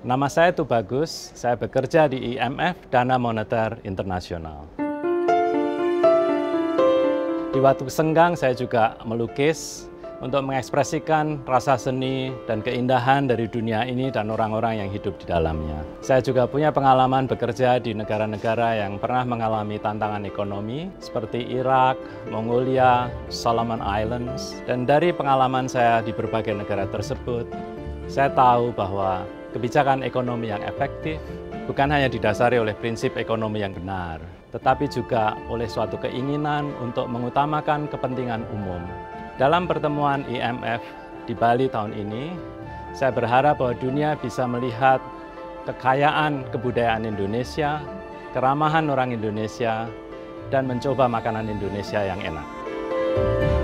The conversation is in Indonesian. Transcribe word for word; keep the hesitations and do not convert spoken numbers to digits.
Nama saya Tubagus, saya bekerja di I M F Dana Moneter Internasional. Di waktu senggang saya juga melukis untuk mengekspresikan rasa seni dan keindahan dari dunia ini dan orang-orang yang hidup di dalamnya. Saya juga punya pengalaman bekerja di negara-negara yang pernah mengalami tantangan ekonomi seperti Irak, Mongolia, Solomon Islands. Dan dari pengalaman saya di berbagai negara tersebut, saya tahu bahwa kebijakan ekonomi yang efektif bukan hanya didasari oleh prinsip ekonomi yang benar, tetapi juga oleh suatu keinginan untuk mengutamakan kepentingan umum. Dalam pertemuan I M F di Bali tahun ini, saya berharap bahwa dunia bisa melihat kekayaan kebudayaan Indonesia, keramahan orang Indonesia, dan mencoba makanan Indonesia yang enak.